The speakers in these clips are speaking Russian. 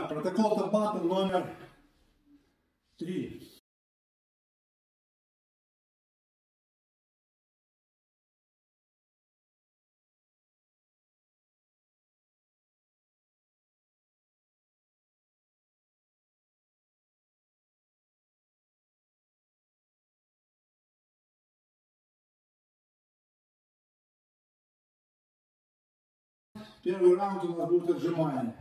Так, протокол Табата номер 3. Первый раунд у нас будет отжимание.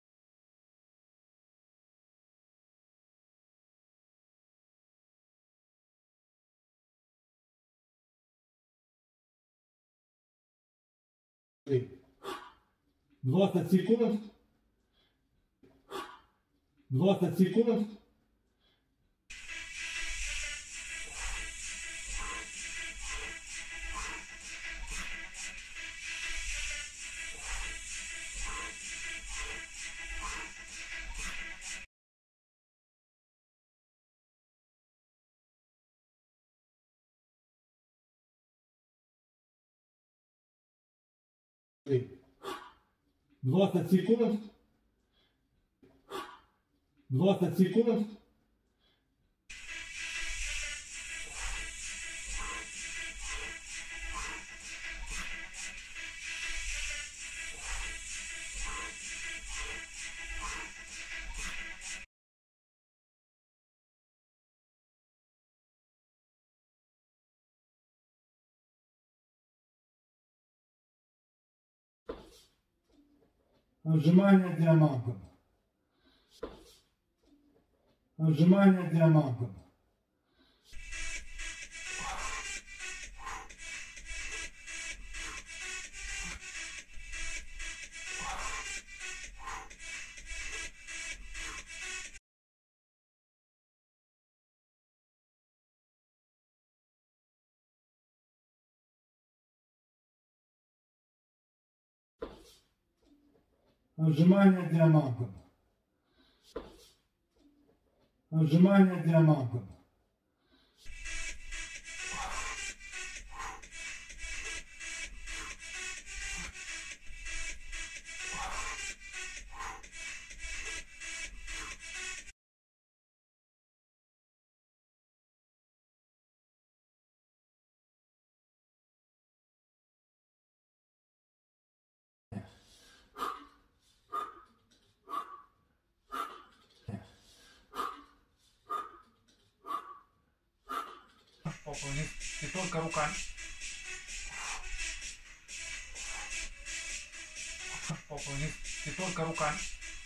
Три. 20 секунд. 20 секунд. Три. 20 секунд. 20 секунд. Отжимание диамантом. Отжимание диамантом. Отжимание диамантом. Отжимание диамантом. Попу вниз и только руками. Попу вниз и только руками.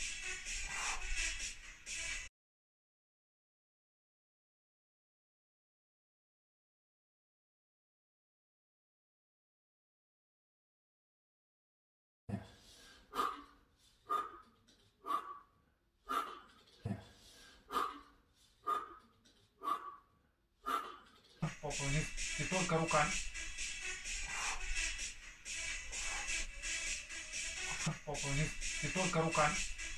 Попу вниз и только руками. Попу вниз и только руками.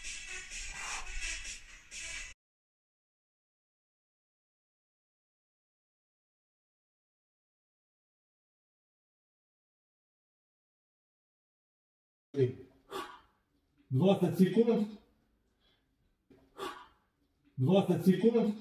Три. 20 секунд. 20 секунд.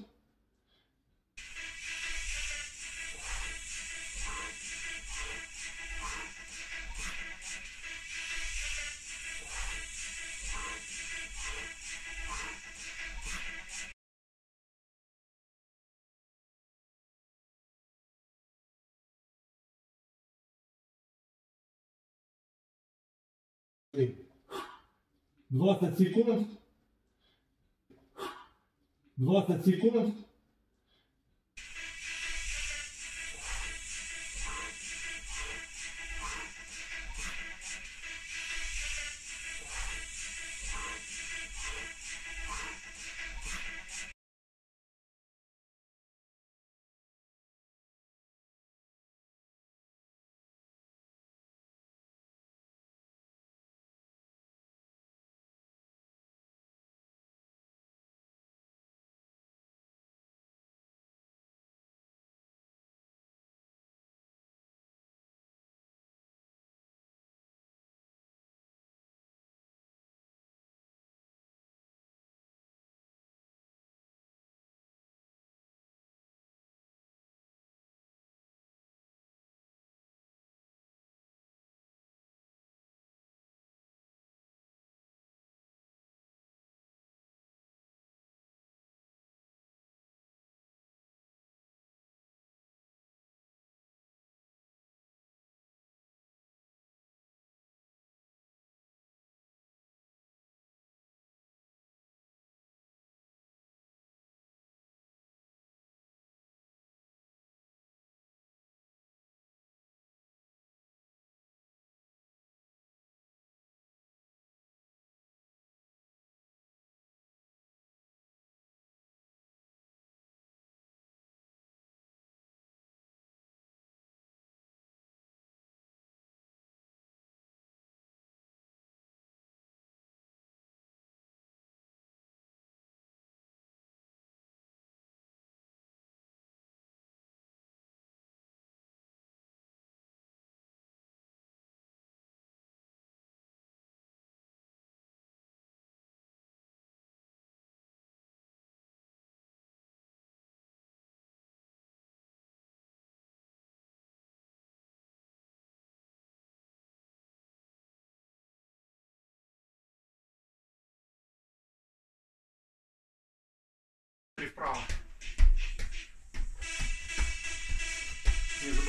Три. 20 секунд. 20 секунд.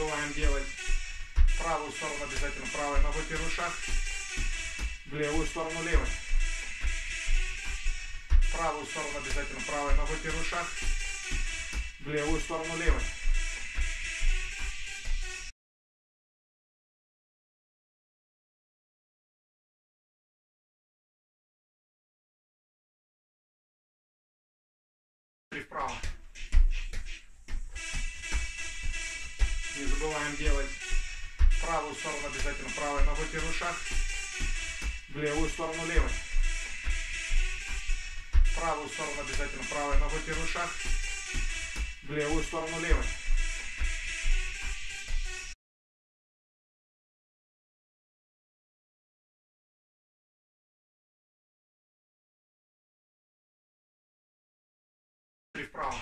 забываем делать правую сторону обязательно правой ногой первый шаг, в левую сторону левой. Правую сторону обязательно правой ногой первый шаг, в левую сторону левой. Вправо. Не забываем делать правую сторону обязательно правой ногой первый шаг, в левую сторону левой. Правую сторону обязательно правой ногой первый шаг, в левую сторону левой. Вправо.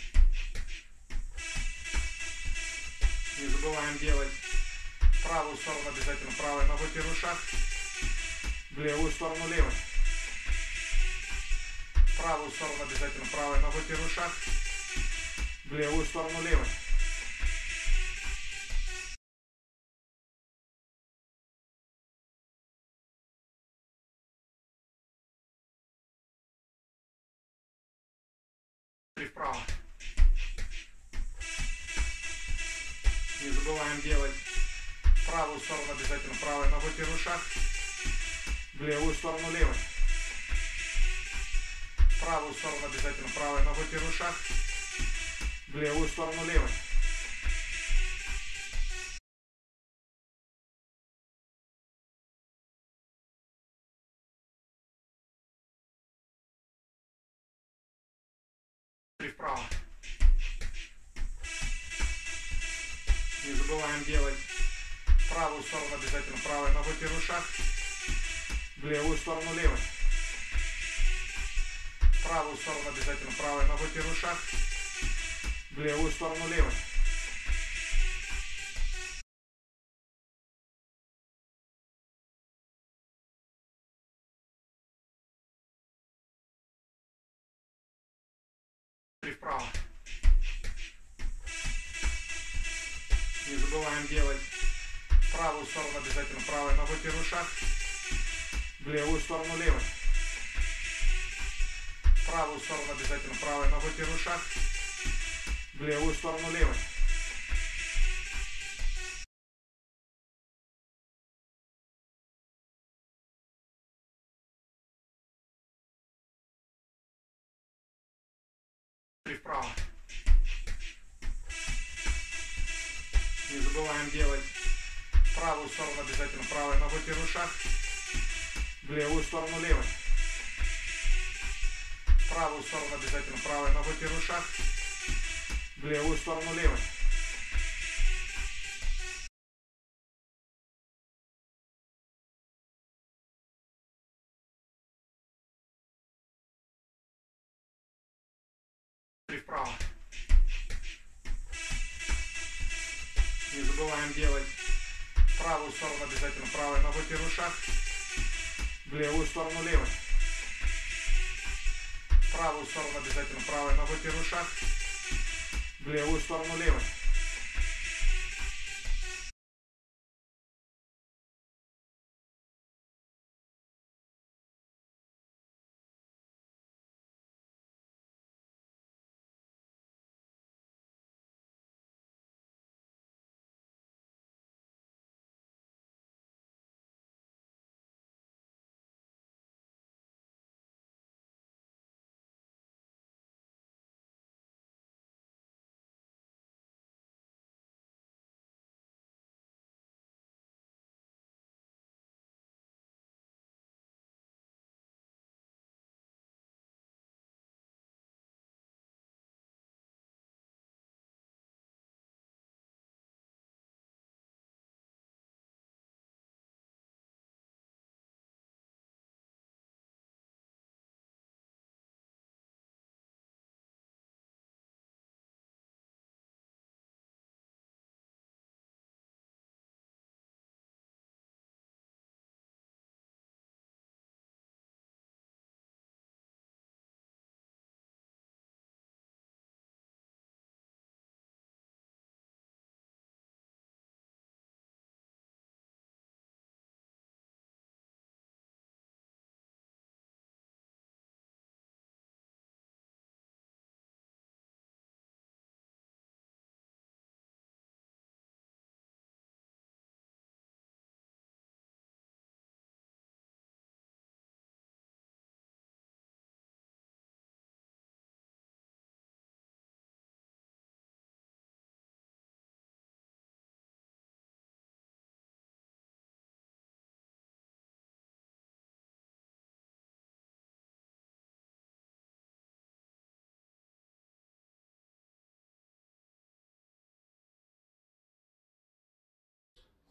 Не забываем делать правую сторону обязательно правой ногой первый шаг, в левую сторону левой. Правую сторону обязательно правой ногой первый шаг, в левую сторону левой. Вправо. Не забываем делать правую сторону обязательно правой ногой первый шаг, в левую сторону левой. Правую сторону обязательно правой ногой первый шаг, в левую сторону левой. Вправо. Не забываем делать правую сторону обязательно правой ногой первый шаг, в левую сторону левой. Правую сторону обязательно правой ногой первый шаг, в левую сторону левой. Вправо. Не забываем делать правую сторону обязательно правой ногой первый шаг, в левую сторону левой. Правую сторону обязательно правой ногой первый шаг, в левую сторону левой. Вправо. Не забываем делать правую сторону обязательно правой ногой первый шаг, в левую сторону левой. Правую сторону обязательно правой ногой первый шаг, в левую сторону левой. Вправо. Не забываем делать правую сторону обязательно правой ногой первый шаг, в левую сторону левой. Правую сторону обязательно правой ногой первый шаг, в левую сторону левой.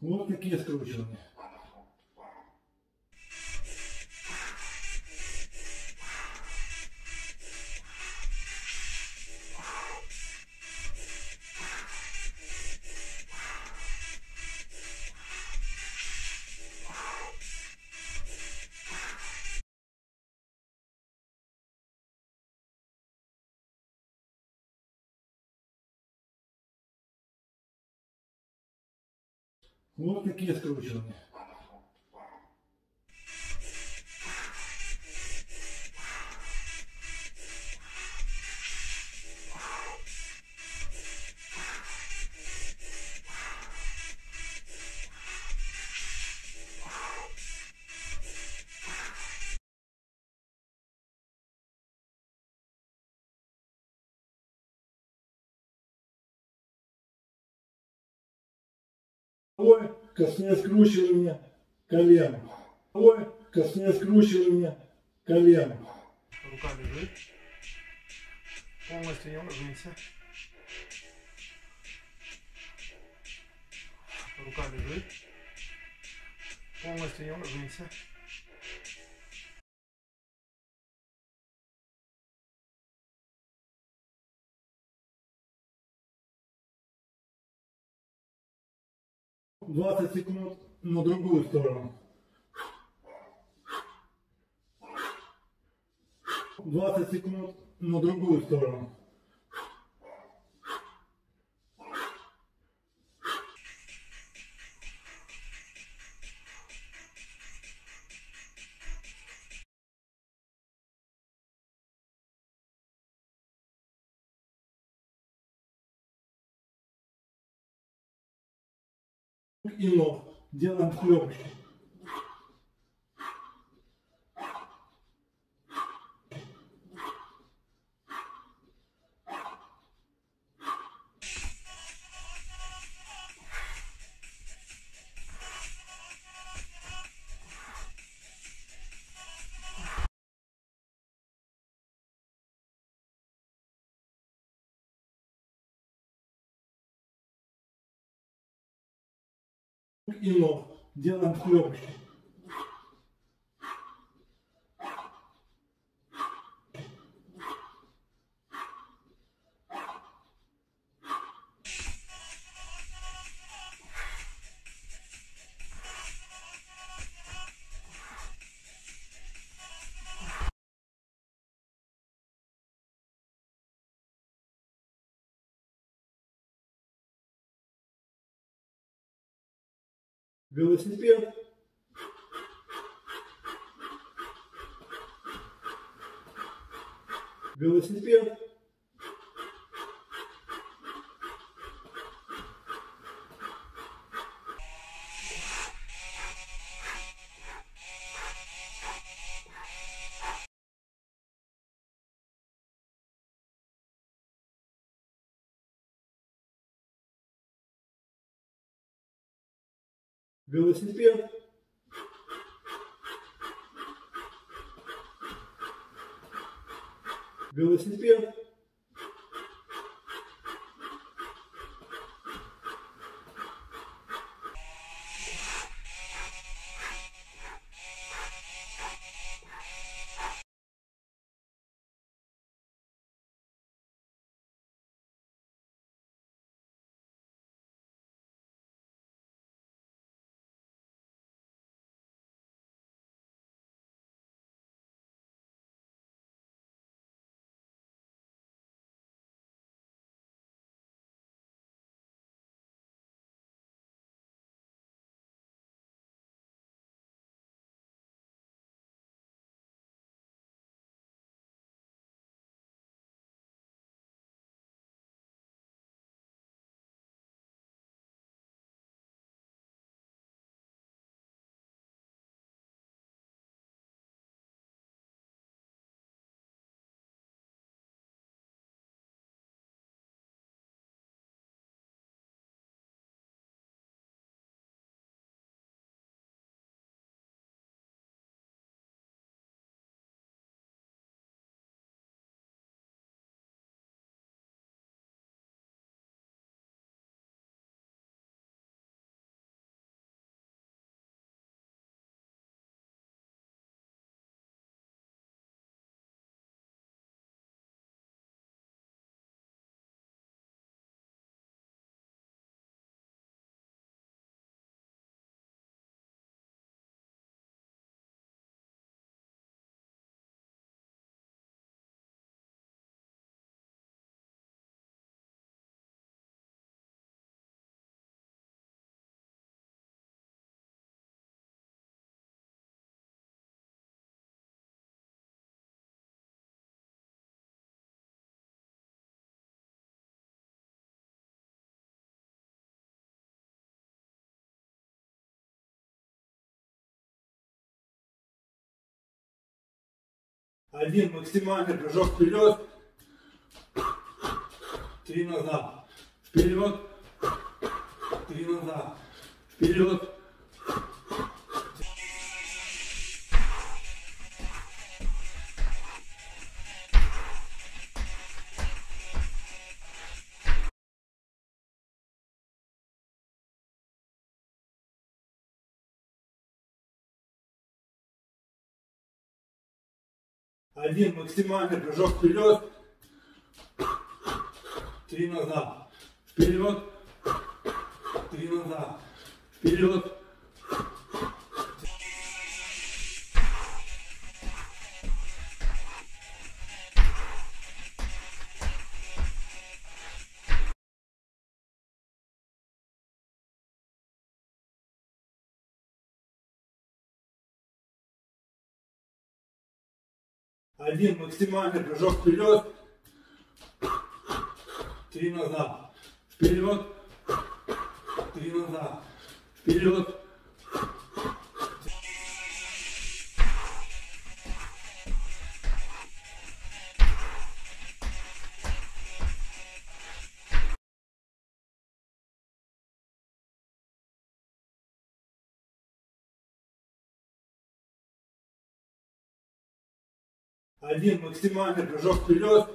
Вот такие скручивания. Вот такие скручивания. Ой, косные скручивания колен. Ой, косные скручивания колен. Рука лежит. Полностью не ложимся. Рука лежит. Полностью не ложимся. «20 секунд на другую сторону. 20 секунд на другую сторону. И ног. Делаем склепочки. И ног. Делаем склепочки. Велосипед. Велосипед. Велосипед. Велосипед. Один максимальный прыжок вперед. 3 назад. Вперед. 3 назад. Вперед. Один максимальный прыжок вперед. 3 назад. Вперед. 3 назад. Вперед. Один максимальный прыжок вперед. 3 назад. Вперед. 3 назад. Вперед. Один максимальный прыжок вперед.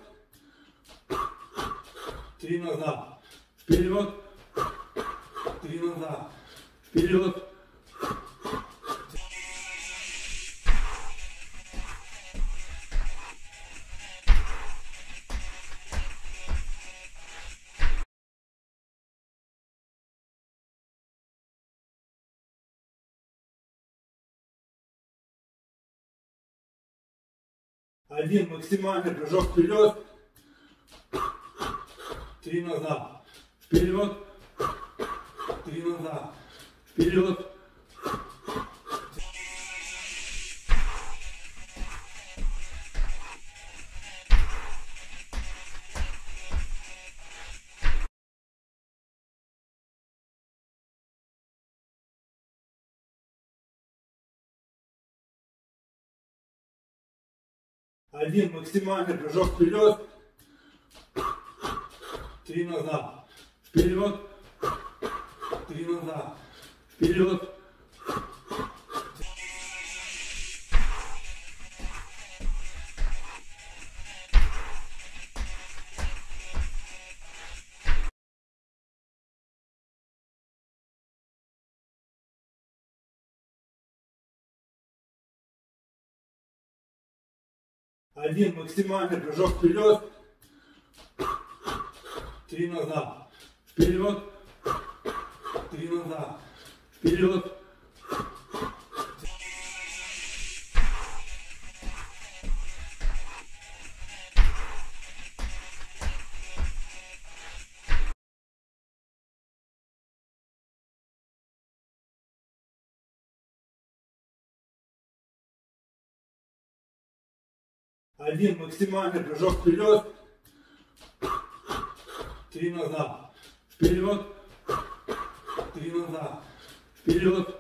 3 назад. Вперед. 3 назад. Вперед. Один максимальный прыжок вперед. 3 назад. Вперед. 3 назад. Вперед. Один максимальный прыжок вперед. 3 назад. Вперед. 3 назад. Вперед. Один максимальный прыжок вперед. 3 назад. Вперед. 3 назад. Вперед. Один максимальный прыжок вперед. 3 назад. Вперед. 3 назад. Вперед.